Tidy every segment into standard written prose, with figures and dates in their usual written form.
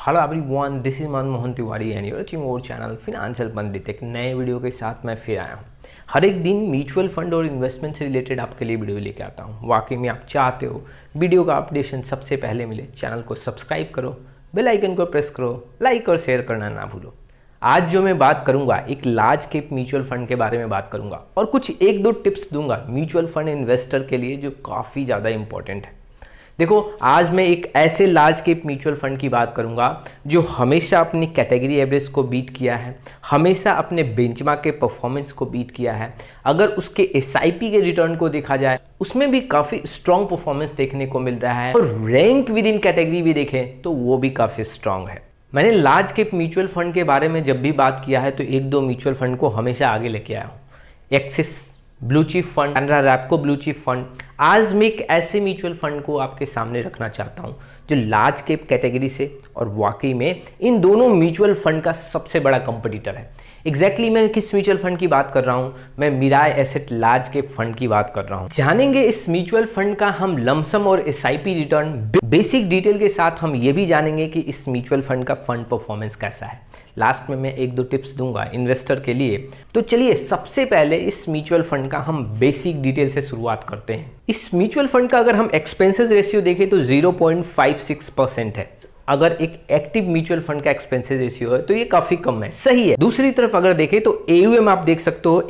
Hello everyone, this is Manmohan Tiwari and you are watching our channel financial Pandit. एक नए video के साथ मैं फिर आया हूँ। हर एक दिन म्यूचुअल फंड और इन्वेस्टमेंट से रिलेटेड आपके लिए वीडियो लेके आता हूँ। वाकई में आप चाहते हो वीडियो का अपडेशन सबसे पहले मिले, चैनल को सब्सक्राइब करो, बेल आइकन को प्रेस करो, लाइक और शेयर करना ना भूलो। आज जो मैं बात करूंगा एक लार्ज कैप म्यूचुअल फंड के बारे में बात करूंगा और कुछ एक दो टिप्स दूंगा म्यूचुअल फंड इन्वेस्टर के लिए जो काफ़ी ज़्यादा इंपॉर्टेंट है। देखो, आज मैं एक ऐसे लार्ज कैप म्यूचुअल फंड की बात करूंगा जो हमेशा अपनी कैटेगरी एवरेज को बीट किया है, हमेशा अपने बेंचमार्क के परफॉर्मेंस को बीट किया है। अगर उसके एसआईपी के रिटर्न को देखा जाए उसमें भी काफ़ी स्ट्रॉन्ग परफॉर्मेंस देखने को मिल रहा है और रैंक विद इन कैटेगरी भी देखें तो वो भी काफ़ी स्ट्रॉन्ग है। मैंने लार्ज कैप म्यूचुअल फंड के बारे में जब भी बात किया है तो एक दो म्यूचुअल फंड को हमेशा आगे लेके आया हूँ। Axis bluechip fund, Canara Robeco bluechip fund. आज मैं एक ऐसे म्यूचुअल फंड को आपके सामने रखना चाहता हूं जो लार्ज कैप कैटेगरी से और वाकई में इन दोनों म्यूचुअल फंड का सबसे बड़ा कंपटीटर है। एग्जैक्टली मैं किस म्यूचुअल फंड की बात कर रहा हूं? मैं Mirae asset large cap fund की बात कर रहा हूं। जानेंगे इस म्यूचुअल फंड का हम लमसम और एसआईपी रिटर्न बेसिक डिटेल के साथ। हम ये भी जानेंगे कि इस म्यूचुअल फंड का फंड परफॉर्मेंस कैसा है। लास्ट में मैं एक दो टिप्स दूंगा इन्वेस्टर के लिए। तो चलिए सबसे पहले इस म्यूचुअल फंड का हम बेसिक डिटेल से शुरुआत करते हैं। इस म्यूचुअल फंड का अगर हम एक्सपेंसेस रेशियो देखें तो 0.56% है। अगर एक एक्टिव म्यूचुअल फंड का एक्सपेंसेस रेशियो है तो ये काफी कम है, सही है। दूसरी तरफ अगर देखें तो एयूएम आप देख सकते हो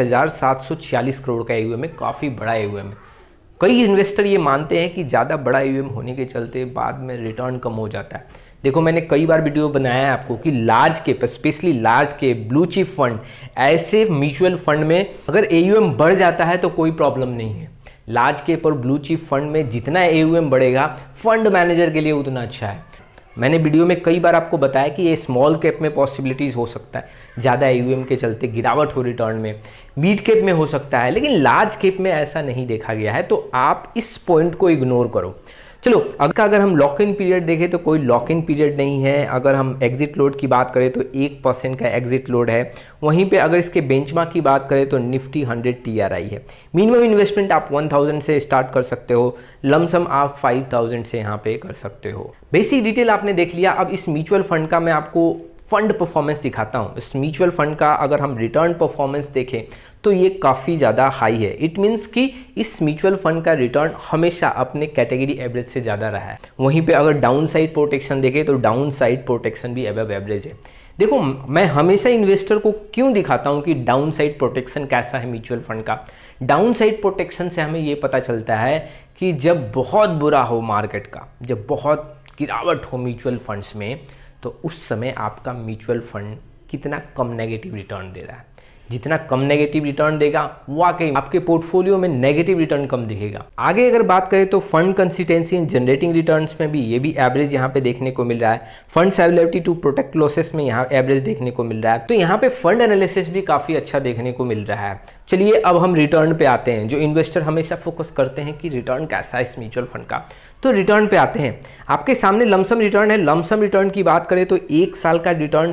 21,746 करोड़ का एयूएम है, काफी बड़ा एयूएम है। कई इन्वेस्टर ये मानते हैं कि ज्यादा बड़ा एयूएम होने के चलते बाद में रिटर्न कम हो जाता है। देखो, मैंने कई बार वीडियो बनाया है आपको कि large cap, specially large cap blue chip fund, ऐसे म्यूचुअल फंड में अगर एयूएम बढ़ जाता है तो कोई प्रॉब्लम नहीं है। लार्ज कैप और ब्लू चिप फंड में जितना एयूएम बढ़ेगा फंड मैनेजर के लिए उतना अच्छा है। मैंने वीडियो में कई बार आपको बताया कि ये स्मॉल कैप में पॉसिबिलिटीज हो सकता है, ज़्यादा एयूएम के चलते गिरावट हो रिटर्न में, मिड कैप में हो सकता है, लेकिन लार्ज कैप में ऐसा नहीं देखा गया है। तो आप इस पॉइंट को इग्नोर करो। चलो, अगर हम लॉक इन पीरियड देखें तो कोई लॉक इन पीरियड नहीं है। अगर हम एग्जिट लोड की बात करें तो 1% का एग्जिट लोड है। वहीं पे अगर इसके बेंचमार्क की बात करें तो निफ्टी 100 TRI है। मिनिमम इन्वेस्टमेंट आप 1000 से स्टार्ट कर सकते हो, लमसम आप 5000 से यहाँ पे कर सकते हो। बेसिक डिटेल आपने देख लिया। अब इस म्यूचुअल फंड का मैं आपको फंड परफॉर्मेंस दिखाता हूँ। इस म्यूचुअल फंड का अगर हम रिटर्न परफॉर्मेंस देखें तो ये काफ़ी ज़्यादा हाई है। इट मीन्स कि इस म्यूचुअल फंड का रिटर्न हमेशा अपने कैटेगरी एवरेज से ज़्यादा रहा है। वहीं पे अगर डाउन साइड प्रोटेक्शन देखें तो डाउन साइड प्रोटेक्शन भी अबव एवरेज है। देखो, मैं हमेशा इन्वेस्टर को क्यों दिखाता हूँ कि डाउन साइड प्रोटेक्शन कैसा है म्यूचुअल फंड का। डाउन साइड प्रोटेक्शन से हमें ये पता चलता है कि जब बहुत बुरा हो मार्केट का, जब बहुत गिरावट हो म्यूचुअल फंड्स में, तो उस समय आपका म्यूचुअल फंड कितना कम नेगेटिव रिटर्न दे रहा है। जितना कम नेगेटिव रिटर्न देगा वाकई आपके पोर्टफोलियो में नेगेटिव रिटर्न कम दिखेगा। आगे अगर बात करें तो fund consistency in generating returns में भी ये भी एवरेज यहाँ पे देखने को मिल रहा है। Fund ability to protect losses में यहाँ एवरेज देखने को मिल रहा है। तो यहाँ पे फंड एनालिसिस भी काफी अच्छा देखने को मिल रहा है। चलिए अब हम रिटर्न पे आते हैं। जो इन्वेस्टर हमेशा फोकस करते हैं कि रिटर्न कैसा है इस म्यूचुअल फंड का, तो रिटर्न पे आते हैं। आपके सामने लमसम रिटर्न है। लमसम रिटर्न की बात करें तो 1 साल का रिटर्न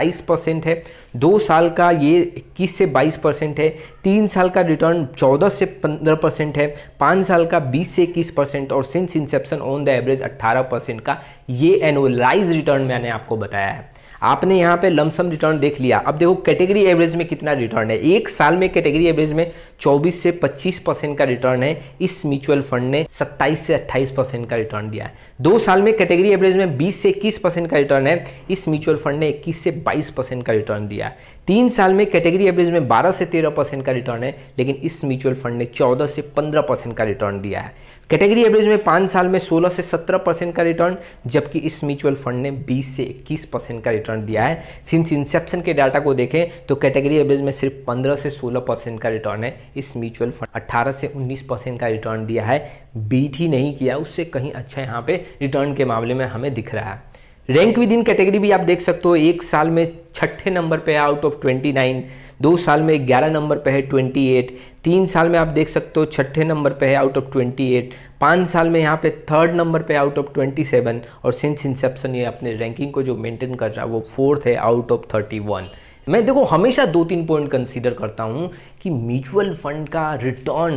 27% है, 2 साल का ये 21 से 22% है, 3 साल का रिटर्न 14 से 15% है, 5 साल का 20 से 21% और since inception on the average 18% का ये एनुअलाइज रिटर्न मैंने आपको बताया है। आपने यहाँ पे लमसम रिटर्न देख लिया। अब देखो कैटेगरी एवरेज में कितना रिटर्न है। 1 साल में कैटेगरी एवरेज में 24 से 25% का रिटर्न है। इस म्यूचुअल फंड ने 27 से 28% का रिटर्न दिया है। 2 साल में कैटेगरी एवरेज में 20 से 21% का रिटर्न है। इस म्यूचुअल फंड ने 21 से 22% का रिटर्न दिया है। 3 साल में कैटेगरी एवरेज में 12 से 13% का रिटर्न है, लेकिन इस म्यूचुअल फंड ने 14 से 15% का रिटर्न दिया है। कैटेगरी एवरेज में 5 साल में 16 से 17% का रिटर्न, जबकि इस म्यूचुअल फंड ने 20 से 21% का रिटर्न दिया है। सिंस इंसेप्शन के डाटा को देखें तो कैटेगरी एवरेज में सिर्फ 15 से 16% का रिटर्न है। इस म्यूचुअल फंड 18 से 19% का रिटर्न दिया है। बीट ही नहीं किया, उससे कहीं अच्छा यहाँ पे रिटर्न के मामले में हमें दिख रहा है। रैंक विद इन कैटेगरी भी आप देख सकते हो। 1 साल में 6ठे नंबर पे है आउट ऑफ 29, 2 साल में 11 नंबर पे है 28, 3 साल में आप देख सकते हो 6ठे नंबर पे है आउट ऑफ 28, 5 साल में यहाँ पे 3rd नंबर पे आउट ऑफ 27 और सिंस इंसेप्शन ये अपने रैंकिंग को जो मेंटेन कर रहा है वो 4th है आउट ऑफ 31। मैं देखो हमेशा 2-3 पॉइंट कंसीडर करता हूँ कि म्यूचुअल फंड का रिटर्न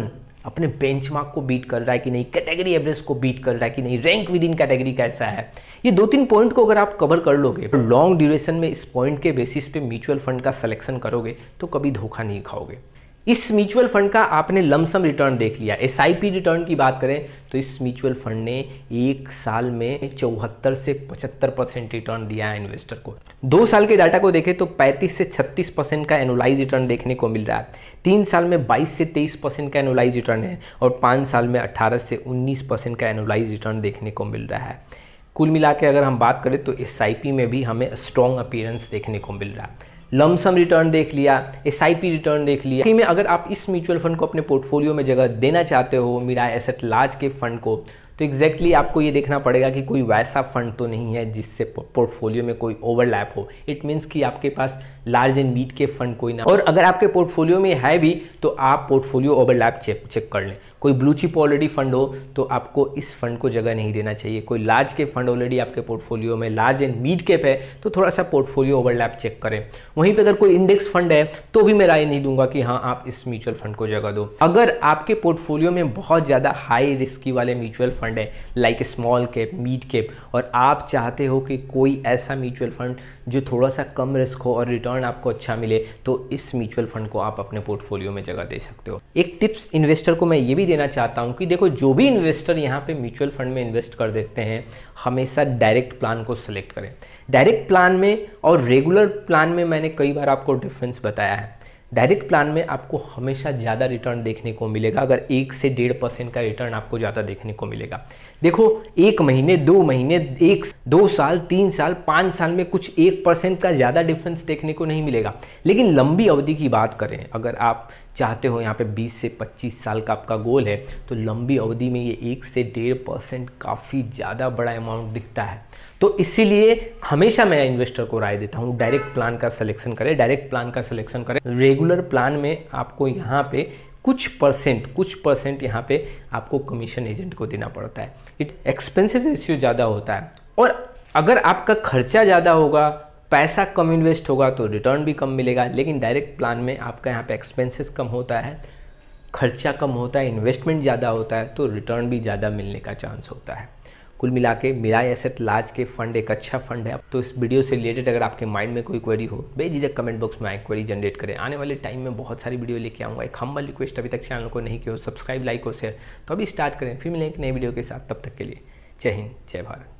अपने बेंचमार्क को बीट कर रहा है कि नहीं, कैटेगरी एवरेज को बीट कर रहा है कि नहीं, रैंक विद इन कैटेगरी कैसा है। ये 2-3 पॉइंट को अगर आप कवर कर लोगे तो लॉन्ग ड्यूरेशन में इस पॉइंट के बेसिस पे म्यूचुअल फंड का सिलेक्शन करोगे तो कभी धोखा नहीं खाओगे। इस म्यूचुअल फंड का आपने लमसम रिटर्न देख लिया। SIP रिटर्न की बात करें तो इस म्यूचुअल फंड ने एक साल में 74 से 75% रिटर्न दिया है इन्वेस्टर को। 2 साल के डाटा को देखें तो 35 से 36% का एनुअलाइज रिटर्न देखने को मिल रहा है। 3 साल में 22 से 23% का एनुअलाइज रिटर्न है और 5 साल में 18 से 19% का एनुअलाइज रिटर्न देखने को मिल रहा है। कुल मिला के अगर हम बात करें तो SIP में भी हमें स्ट्रॉन्ग अपीयरेंस देखने को मिल रहा है। लमसम रिटर्न देख लिया, SIP रिटर्न देख लिया। में अगर आप इस म्यूचुअल फंड को अपने पोर्टफोलियो में जगह देना चाहते हो, मिराए एसेट लार्ज के फंड को, तो एग्जैक्टली आपको ये देखना पड़ेगा कि कोई वैसा फंड तो नहीं है जिससे पोर्टफोलियो में कोई ओवरलैप हो। इट मीन्स कि आपके पास लार्ज एंड मिड के फंड कोई ना, और अगर आपके पोर्टफोलियो में है भी तो आप पोर्टफोलियो ओवरलैप चेक कर लें। कोई ब्लूचिप ऑलरेडी फंड हो तो आपको इस फंड को जगह नहीं देना चाहिए। कोई लार्ज के फंड ऑलरेडी आपके पोर्टफोलियो में लार्ज एंड मिड कैप है तो थोड़ा सा पोर्टफोलियो ओवरलैप चेक करें। वहीं पे अगर कोई इंडेक्स फंड है तो भी मैं राय नहीं दूंगा कि हाँ आप इस म्यूचुअल फंड को जगह दो। अगर आपके पोर्टफोलियो में बहुत ज़्यादा हाई रिस्की वाले म्यूचुअल फंड है like small cap, mid cap, और आप चाहते हो कि कोई ऐसा म्यूचुअल फंड जो थोड़ा सा कम रिस्क हो और रिटर्न आपको अच्छा मिले, तो इस म्यूचुअल फंड को आप अपने पोर्टफोलियो में जगह दे सकते हो। एक टिप्स इन्वेस्टर को मैं ये भी देना चाहता हूँ कि देखो, जो भी इन्वेस्टर यहाँ पे म्यूचुअल फंड में इन्वेस्ट कर देते हैं हमेशा डायरेक्ट प्लान को सिलेक्ट करें। डायरेक्ट प्लान में और रेगुलर प्लान में मैंने कई बार आपको डिफरेंस बताया है। डायरेक्ट प्लान में आपको हमेशा ज़्यादा रिटर्न देखने को मिलेगा, अगर 1 से 1.5% का रिटर्न आपको ज़्यादा देखने को मिलेगा। देखो, 1 महीने, 2 महीने, 2 साल, 3 साल, 5 साल में कुछ 1% का ज़्यादा डिफरेंस देखने को नहीं मिलेगा। लेकिन लंबी अवधि की बात करें, अगर आप चाहते हो यहाँ पे 20 से 25 साल का आपका गोल है, तो लंबी अवधि में ये 1 से 1.5% काफ़ी ज़्यादा बड़ा अमाउंट दिखता है। तो इसीलिए हमेशा मैं इन्वेस्टर को राय देता हूँ डायरेक्ट प्लान का सिलेक्शन करें, डायरेक्ट प्लान का सिलेक्शन करें। रेगुलर प्लान में आपको यहाँ पे कुछ परसेंट यहाँ पे आपको कमीशन एजेंट को देना पड़ता है। एक्सपेंसेस रेशियो ज़्यादा होता है, और अगर आपका खर्चा ज़्यादा होगा, पैसा कम इन्वेस्ट होगा तो रिटर्न भी कम मिलेगा। लेकिन डायरेक्ट प्लान में आपका यहाँ पे एक्सपेंसेस कम होता है, खर्चा कम होता है, इन्वेस्टमेंट ज़्यादा होता है, तो रिटर्न भी ज़्यादा मिलने का चांस होता है। कुल मिला के मिराए एसेट लार्ज के फंड एक अच्छा फंड है। तो इस वीडियो से रिलेटेड अगर आपके माइंड में कोई क्वेरी हो, बेझिझक कमेंट बॉक्स में क्वेरी जनरेट करें। आने वाले टाइम में बहुत सारी वीडियो लेके आऊँगा। एक हम्बल रिक्वेस्ट, अभी तक चैनल को नहीं किया हो सब्सक्राइब, लाइक और शेयर, तो अभी स्टार्ट करें। फिर मिलें एक नई वीडियो के साथ। तब तक के लिए जय हिंद, जय भारत।